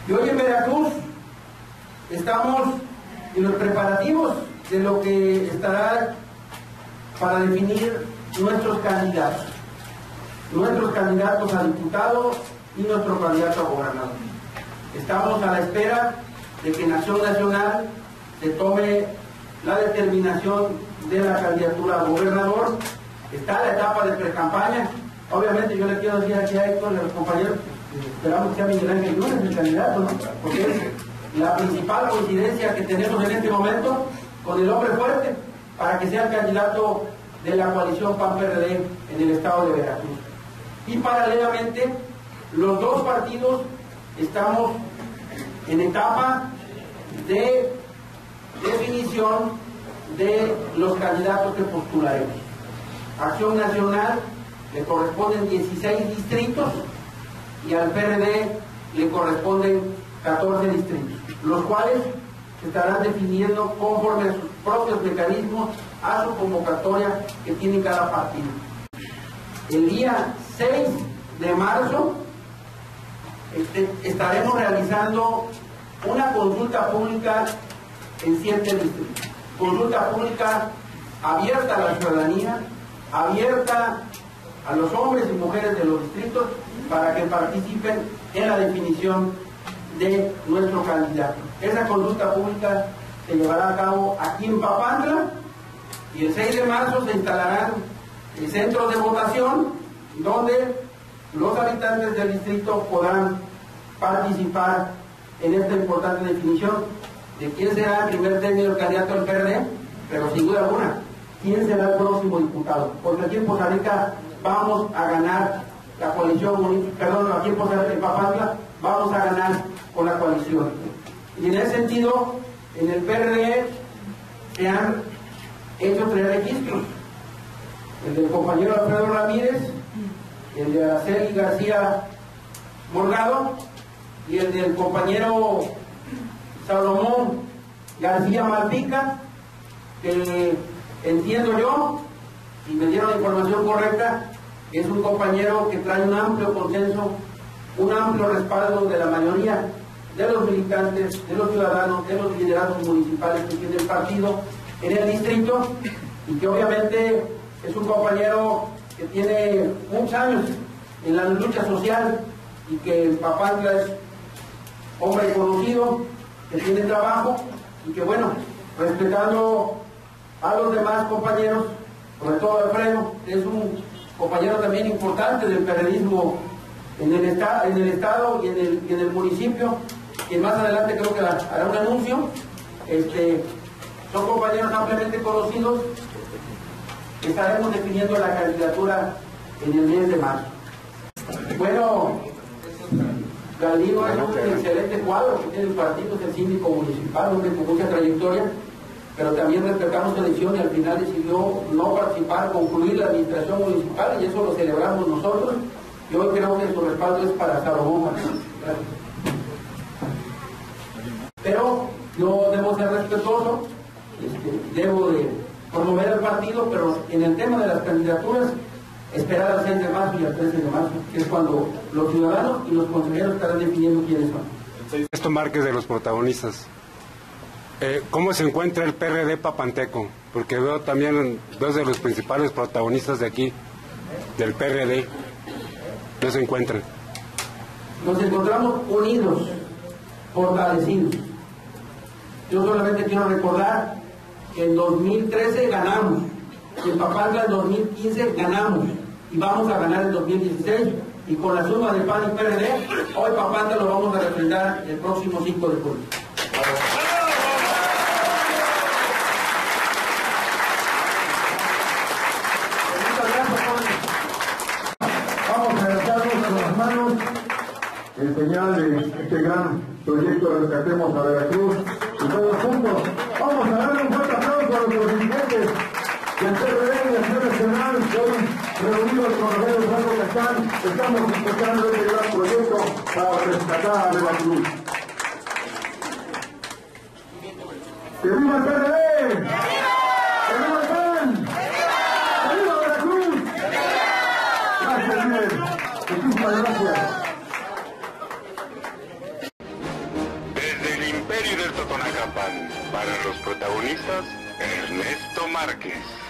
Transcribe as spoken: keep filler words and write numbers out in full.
Y hoy en Veracruz estamos en los preparativos de lo que estará para definir nuestros candidatos, nuestros candidatos a diputados y nuestro candidato a gobernador. Estamos a la espera de que en Acción Nacional se tome la determinación de la candidatura a gobernador. Está la etapa de pre-campaña. Obviamente yo le quiero decir aquí a Héctor y a los compañeros, esperamos que sea Miguel Ángel Núñez el candidato, ¿no? Porque es la principal coincidencia que tenemos en este momento con el hombre fuerte para que sea el candidato de la coalición P A N P R D en el estado de Veracruz. Y paralelamente, los dos partidos estamos en etapa de definición de los candidatos que postularemos. Acción Nacional le corresponden dieciséis distritos y al P R D le corresponden catorce distritos, los cuales se estarán definiendo conforme a sus propios mecanismos, a su convocatoria que tiene cada partido. El día seis de marzo este, estaremos realizando una consulta pública en siete distritos. Consulta pública abierta a la ciudadanía, abierta a los hombres y mujeres de los distritos para que participen en la definición de nuestro candidato. Esa consulta pública se llevará a cabo aquí en Papantla y el seis de marzo se instalarán centros de votación donde los habitantes del distrito podrán participar en esta importante definición de quién será el primer término del candidato del P R D, pero sin duda alguna, quién será el próximo diputado, porque aquí en Poza Rica vamos a ganar la coalición, perdón, aquí en Poza Rica, en Papantla, vamos a ganar con la coalición. Y en ese sentido, en el P R D se han hecho tres registros: el del compañero Alfredo Ramírez, el de Araceli García Morgado y el del compañero Salomón García Malpica, que entiendo yo, y me dieron la información correcta, que es un compañero que trae un amplio consenso, un amplio respaldo de la mayoría de los militantes, de los ciudadanos, de los liderazgos municipales que tiene el partido en el distrito, y que obviamente es un compañero que tiene muchos años en la lucha social y que en Papantla es hombre conocido, que tiene trabajo y que, bueno, respetando a los demás compañeros, sobre todo Alfredo, que es un compañero también importante del periodismo en el, esta, en el estado y en el, y en el municipio, que más adelante creo que hará un anuncio. Este, son compañeros ampliamente conocidos que estaremos definiendo la candidatura en el mes de marzo. Bueno, Galdino es un excelente cuadro que tiene el partido, es el síndico municipal, hombre con mucha trayectoria, pero también respetamos su elección y al final decidió no participar, concluir la administración municipal, y eso lo celebramos nosotros, y hoy creo que su respaldo es para Salomón. Pero yo debo ser respetuoso, este, debo de promover el partido, pero en el tema de las candidaturas, esperar al seis de marzo y al trece de marzo, que es cuando los ciudadanos y los consejeros estarán definiendo quiénes son. Esto Márquez, de los protagonistas. Eh, ¿Cómo se encuentra el P R D papanteco? Porque veo también dos de los principales protagonistas de aquí, del P R D, no se encuentran. Nos encontramos unidos, fortalecidos. Yo solamente quiero recordar que en dos mil trece ganamos, que en Papantla en dos mil quince ganamos, y vamos a ganar en dos mil dieciséis, y con la suma de P A N y P R D, hoy Papantla lo vamos a refrendar el próximo cinco de julio. En señal de este gran proyecto de Rescatemos a Veracruz, y todos juntos vamos a darle un fuerte aplauso a los dirigentes del P R D y de Acción Nacional, que hoy reunidos con los medios de que están, estamos impulsando este gran proyecto para rescatar a Veracruz. ¡Que viva el P R D! ¡Que viva el P A N! ¡Que viva Veracruz! Gracias, líder. Muchísimas gracias. Tlalpan. Para los protagonistas, Ernesto Márquez.